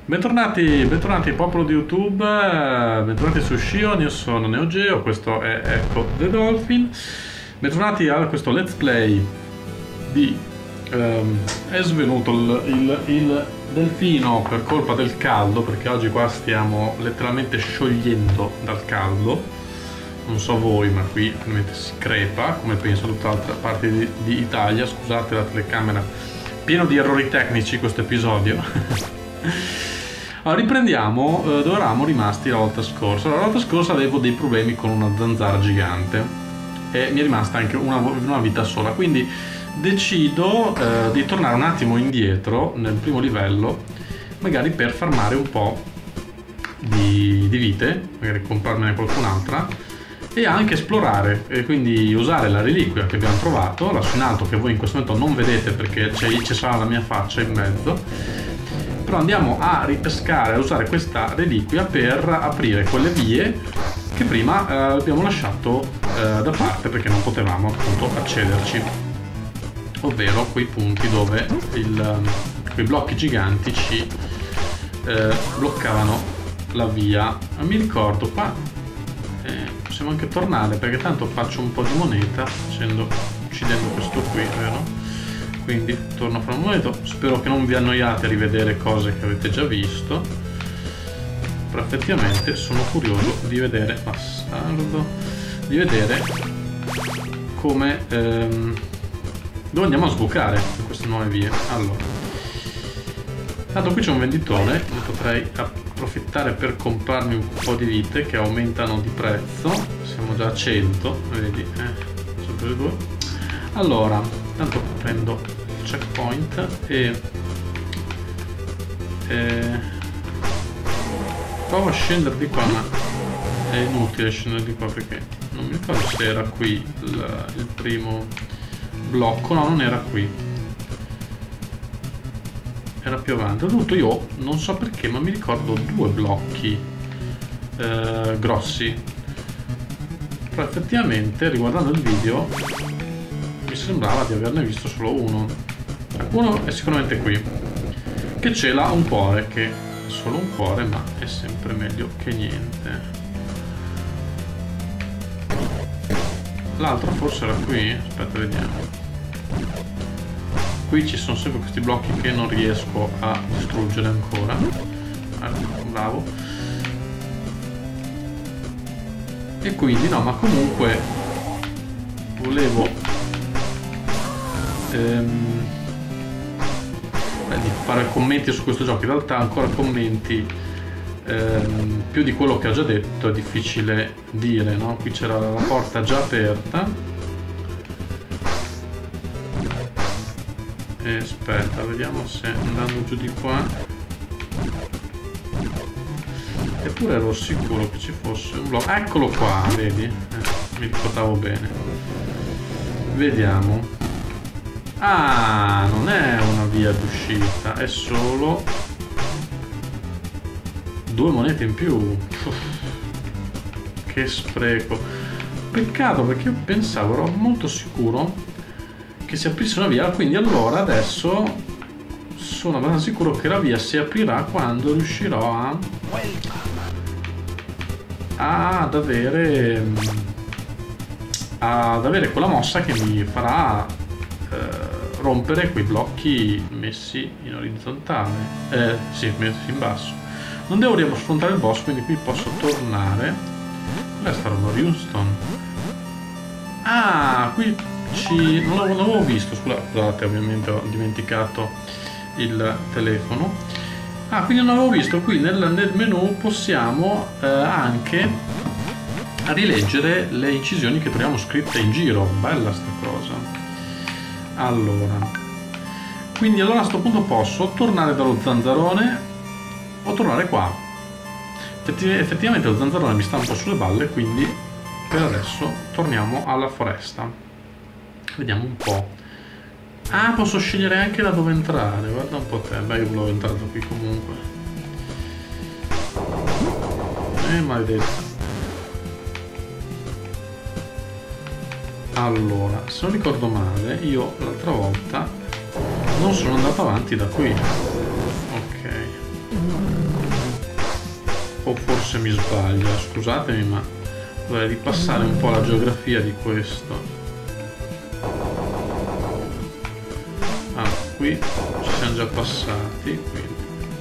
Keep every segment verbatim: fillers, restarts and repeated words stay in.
Bentornati, bentornati popolo di YouTube, eh, bentornati su Shion, io sono NeoGeo, questo è Echo the Dolphin. Bentornati a questo let's play di ehm, è svenuto il, il, il delfino per colpa del caldo, perché oggi qua stiamo letteralmente sciogliendo dal caldo. Non so voi, ma qui veramente si crepa, come penso in tutta l'altra parte di, di Italia. Scusate la telecamera, pieno di errori tecnici questo episodio. Allora, riprendiamo eh, dove eravamo rimasti la volta scorsa. Allora, la volta scorsa avevo dei problemi con una zanzara gigante e mi è rimasta anche una, una vita sola, quindi decido eh, di tornare un attimo indietro nel primo livello, magari per farmare un po' di, di vite, magari comprarmene qualcun'altra e anche esplorare, e quindi usare la reliquia che abbiamo trovato lassù in alto, che voi in questo momento non vedete perché c'è sarà la mia faccia in mezzo. Però andiamo a ripescare, a usare questa reliquia per aprire quelle vie che prima eh, abbiamo lasciato eh, da parte perché non potevamo appunto accederci, ovvero quei punti dove il, quei blocchi giganti ci eh, bloccavano la via. Ma mi ricordo qua eh, possiamo anche tornare, perché tanto faccio un po' di moneta facendo, uccidendo questo qui, vero? Quindi torno fra un momento, spero che non vi annoiate a rivedere cose che avete già visto, però effettivamente sono curioso di vedere, bastardo, di vedere come, ehm, dove andiamo a sbucare in queste nuove vie. Allora, tanto qui c'è un venditore, ne potrei approfittare per comprarmi un po' di vite che aumentano di prezzo, siamo già a cento, vedi, eh, sono prese due. Allora, tanto prendo il checkpoint e, e provo a scendere di qua, ma è inutile scendere di qua perché non mi ricordo se era qui il, il primo blocco. No, non era qui, era più avanti. Oltretutto io non so perché, ma mi ricordo due blocchi eh, grossi, però effettivamente riguardando il video mi sembrava di averne visto solo uno. Uno è sicuramente qui, che cela un cuore, che è solo un cuore ma è sempre meglio che niente. L'altro forse era qui, aspetta vediamo. Qui ci sono sempre questi blocchi che non riesco a distruggere ancora. Ecco, bravo. E quindi no, ma comunque volevo ehm, beh, di fare commenti su questo gioco. In realtà ancora commenti ehm, più di quello che ho già detto è difficile dire, no? Qui c'era la porta già aperta e aspetta, vediamo se andando giù di qua, eppure ero sicuro che ci fosse un blocco. Eccolo qua, vedi? Eh, mi ricordavo bene. Vediamo. Ah, non è una via d'uscita, è solo due monete in più. Uff, che spreco. Peccato, perché io pensavo, ero molto sicuro che si aprisse una via, quindi allora adesso sono abbastanza sicuro che la via si aprirà quando riuscirò a ad avere ad avere quella mossa che mi farà eh, rompere quei blocchi messi in orizzontale, eh, sì, messi in basso. Non devo riaffrontare il boss, quindi qui posso tornare. Quella è stata una runestone. Ah, qui ci... non l'avevo visto, scusate, ovviamente ho dimenticato il telefono. Ah, quindi non avevo visto, qui nel, nel menu possiamo eh, anche rileggere le incisioni che troviamo scritte in giro. Bella sta cosa. Allora, quindi allora a sto punto posso tornare dallo zanzarone o tornare qua. Effettiv effettivamente lo zanzarone mi sta un po' sulle balle, quindi per adesso torniamo alla foresta. Vediamo un po'. Ah, posso scegliere anche da dove entrare, guarda un po' te. Beh, io volevo entrare da qui comunque. Eh, maledetto. Allora, se non ricordo male, io l'altra volta non sono andato avanti da qui. Ok. O forse mi sbaglio, scusatemi, ma dovrei ripassare un po' la geografia di questo. Ah, qui ci siamo già passati, quindi.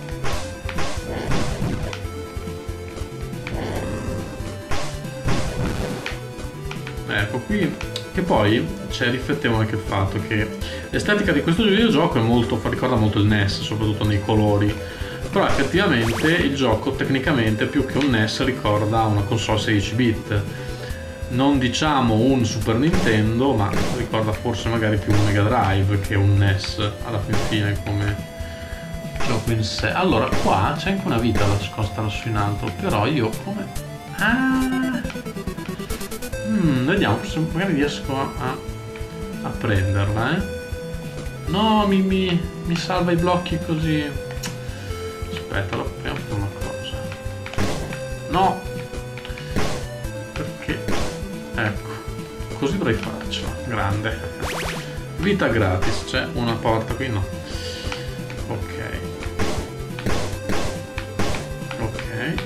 Ecco qui, che poi c'è riflettevo anche il fatto che l'estetica di questo videogioco è molto, ricorda molto il N E S, soprattutto nei colori, però effettivamente il gioco tecnicamente più che un N E S ricorda una console sedici bit, non diciamo un Super Nintendo, ma ricorda forse magari più un Mega Drive che un N E S alla fin fine come gioco in sé. Allora qua c'è anche una vita nascosta lassù in alto, però io come... Ah! Hmm, vediamo se magari riesco a, a, a prenderla, eh. No, mi, mi, mi salva i blocchi così. Aspetta, allora proviamo a fare una cosa. No! Perché? Ecco, così dovrei farcela. Grande. Vita gratis, c'è una porta qui, no. Ok. Ok.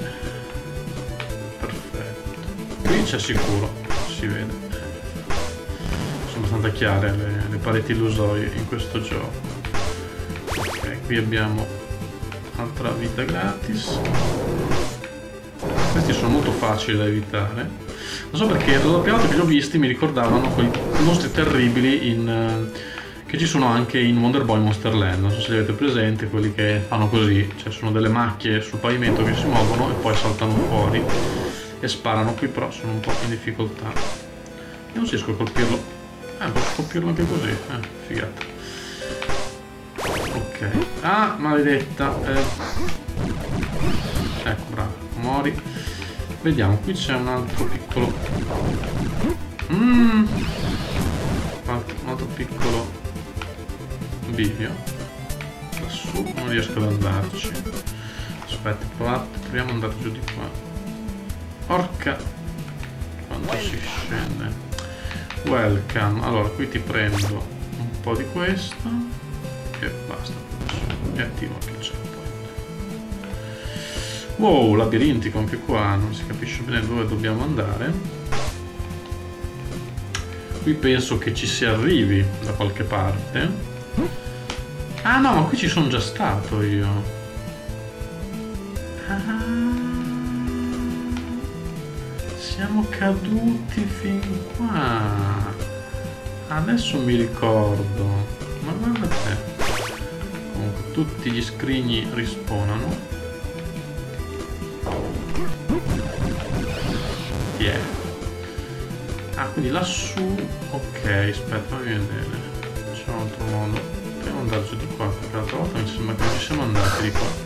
Perfetto. Qui c'è sicuro. Si vede, sono abbastanza chiare le, le pareti illusorie in questo gioco. Ok, qui abbiamo altra vita gratis. Questi sono molto facili da evitare, non so perché la prima volta che li ho visti mi ricordavano quei mostri terribili in, che ci sono anche in Wonder Boy Monster Land, non so se li avete presente, quelli che fanno così, cioè sono delle macchie sul pavimento che si muovono e poi saltano fuori e sparano. Qui però sono un po' in difficoltà. Io non riesco a colpirlo. Eh, posso colpirlo anche così. Eh, figata. Ok. Ah, maledetta. Eh. Ecco, bravo. Mori. Vediamo, qui c'è un altro piccolo... Mm. Un altro piccolo bivio. Lassù non riesco ad andarci. Aspetta, provate. Proviamo ad andare giù di qua. Porca, quanto si scende. Welcome. Allora qui ti prendo un po' di questo e basta. E attivo anche il checkpoint. Wow, labirintico anche qua, non si capisce bene dove dobbiamo andare. Qui penso che ci si arrivi da qualche parte. Ah no, ma qui ci sono già stato io. Ah, siamo caduti fin qua. Adesso mi ricordo. Ma guarda te. Comunque tutti gli scrigni rispawnano. Yeah. Ah, quindi lassù. Ok, aspetta, fammi vedere. C'è un altro modo. Proviamo ad andare giù di qua, perché l'altra volta mi sembra che non ci siamo andati di qua.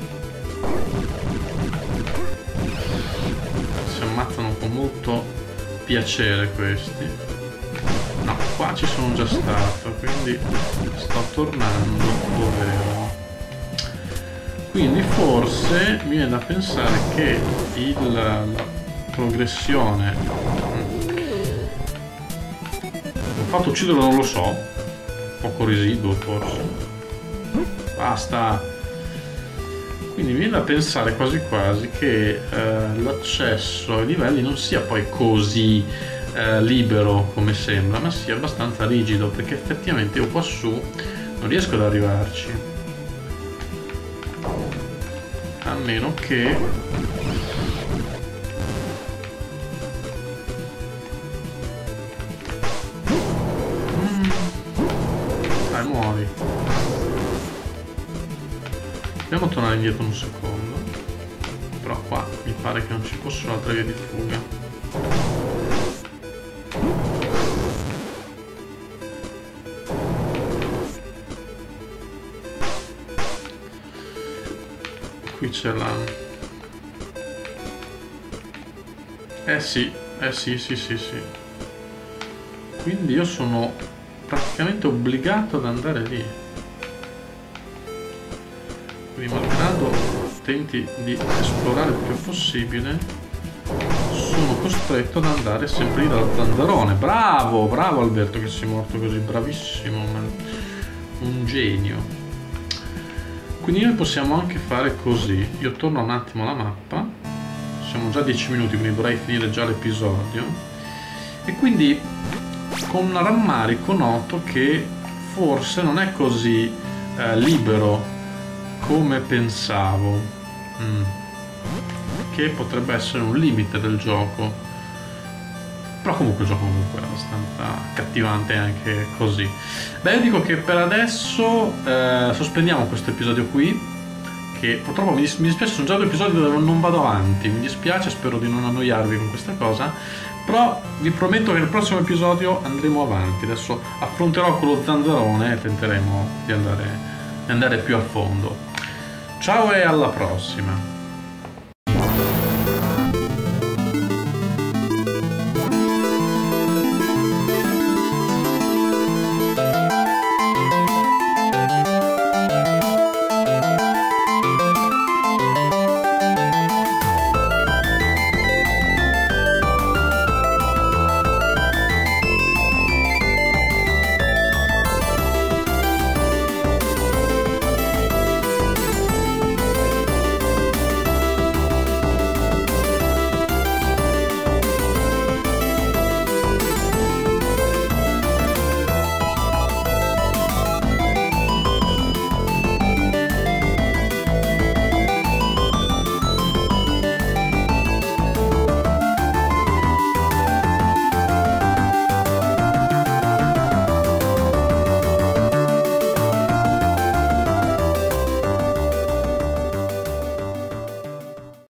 Si ammazzano con molto piacere questi. No, qua ci sono già stato, quindi sto tornando dove ero. Quindi forse mi viene da pensare che il, la progressione... Ho fatto ucciderlo, non lo so. Poco residuo forse. Basta. Quindi mi viene da pensare quasi quasi che eh, l'accesso ai livelli non sia poi così eh, libero come sembra, ma sia abbastanza rigido, perché effettivamente io qua su non riesco ad arrivarci, a meno che mm. dai, muori. Dobbiamo tornare indietro un secondo, però qua mi pare che non ci fossero altre vie di fuga. Qui c'è la... Eh sì, eh sì, sì, sì, sì. Quindi io sono praticamente obbligato ad andare lì. Quindi malgrado tenti di esplorare il più possibile, sono costretto ad andare sempre lì dal zanzarone. Bravo, bravo Alberto che sei morto così, bravissimo, man. Un genio. Quindi noi possiamo anche fare così. Io torno un attimo alla mappa, siamo già a dieci minuti, quindi dovrei finire già l'episodio, e quindi con rammarico noto che forse non è così eh, libero come pensavo, mm. che potrebbe essere un limite del gioco. Però comunque il gioco comunque è abbastanza accattivante anche così. Beh, io dico che per adesso eh, sospendiamo questo episodio qui, che purtroppo mi, dis- mi dispiace, sono già due episodi dove non vado avanti, mi dispiace, spero di non annoiarvi con questa cosa, però vi prometto che nel prossimo episodio andremo avanti. Adesso affronterò con lo zanzarone e tenteremo di andare, di andare più a fondo. Ciao e alla prossima!